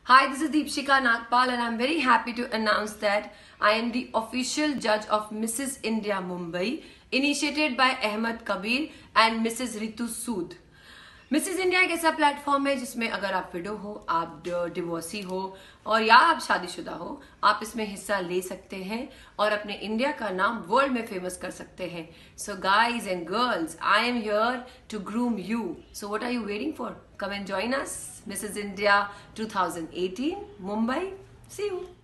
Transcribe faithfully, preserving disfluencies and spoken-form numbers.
Hi, this is Deepshikha Nagpal and I'm very happy to announce that I am the official judge of Mrs India Mumbai, initiated by Ahmed Kabir and Mrs Ritu Sood. Mrs India एक ऐसा platform है जिसमें अगर आप window हो, आप divorcee हो और या आप शादीशुदा हो, आप इसमें हिस्सा ले सकते हैं और अपने इंडिया का नाम वर्ल्ड में फेमस कर सकते हैं. So guys and girls, I am here to groom you. So what are you waiting for? Come and join us. Mrs India twenty eighteen, Mumbai. See you.